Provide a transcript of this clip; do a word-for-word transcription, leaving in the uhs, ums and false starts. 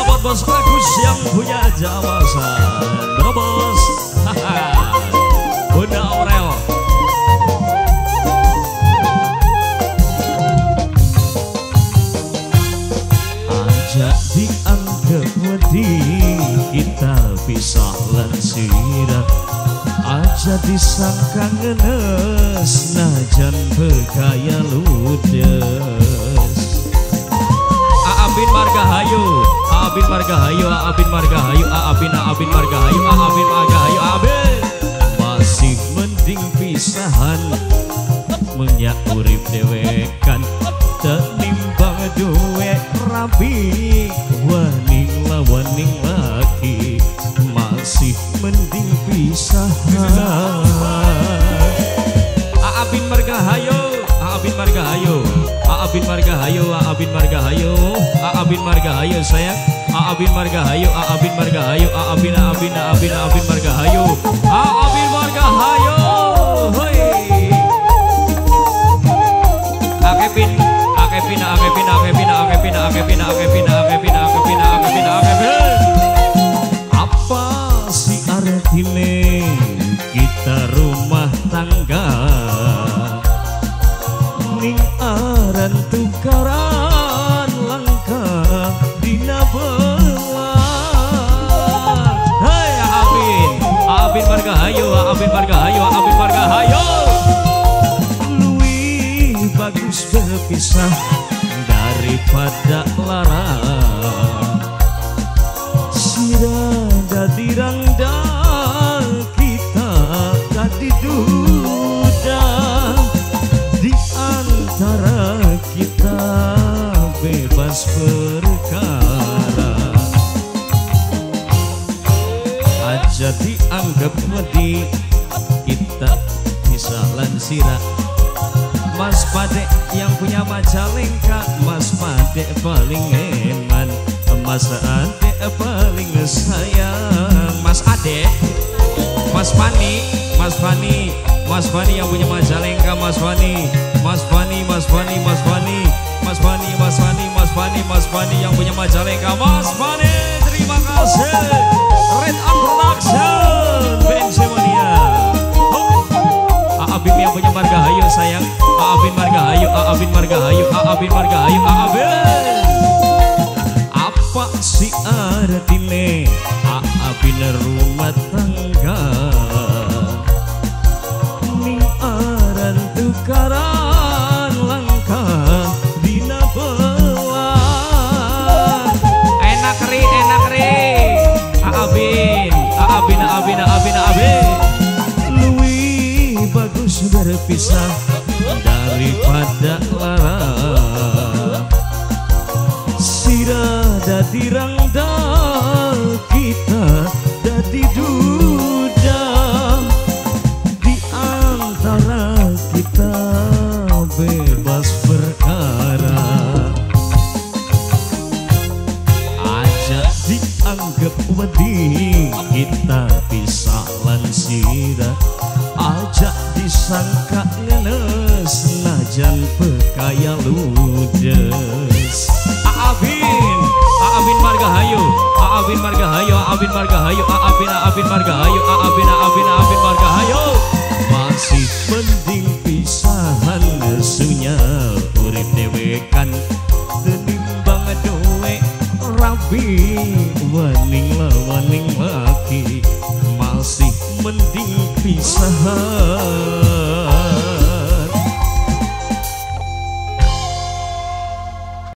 buat Bos Agus yang punya jawaban. Bro Bos, Bunda Aurel. Aja dianggap wedi kita pisah lansira, aja disangka ngenes najan bekaya ludes. Aabin Margahayu, Aabin Margahayu, Aabin Margahayu, Aabin Aabin Margahayu, Aabin Margahayu, Aabin. Masih mending pisahan, menyak urip dewekan, tenimbang duwe rapi, waning lawaning laki. Masih mending pisahan. Aabin Margahayu, Aabin Margahayu, Aabin Margahayu, Aabin Margahayu, Aabin Margahayu sayang, Aabin Margahayu, Aabin Margahayu, Aabin Aabin Aabin Aabin Margahayu, Aabin Margahayu, hoi. Akepin, akepin, akepin, akepin, akepin, akepin, akepin, akepin, akepin, akepin, akepin. Apa sih artine kita rumah tangga? Ning aran tukaran langka dina belah. Hai Aabin, Aabin Margahayu, Aabin Margahayu, Aabin Margahayu. Luwih bagus berpisah daripada lara. Sira dadi rangda kita tadi duda. Antara kita bebas perkara, aja dianggap wedi kita bisa lansira. Mas Pade yang punya Majalengka, Mas Pade paling eman, Mas Ade paling sayang. Mas Ade, Mas Fani, Mas Fani, Mas Fani yang punya Majalengka, Mas Fani, Mas Fani, Mas Fani, Mas Fani, Mas Fani, Mas Fani, Mas Fani, Mas Fani yang punya Majalengka, Mas Fani, terima kasih. Red On Production, Benzemania. Aabin yang punya Margahayu sayang, Aabin Margahayu, Aabin Margahayu, Aabin Margahayu, Aabin. Apa sih artine Aabin rumah tangga? Tukaran langka dina belah. Enak ri, enak ri. Aabin, Aabin, Aabin, Aabin, Aabin. Luwih bagus berpisah daripada lara. Sira dadi rangda kita dadi duda. Di antara kita bebas perkara, aja dianggap wedi kita bisa lansira, aja disangka ngenes najan bekaya ludes. Aabin, Aabin Margahayu, Aabin Margahayu, Aabin Margahayu, Aabin Aabin Margahayu, Aabin Aabin Aabin Margahayu. Masih mending pisahan sunya urip dewekan, tenimbang duwe rabi, waning lawaning laki. Masih mending pisahan.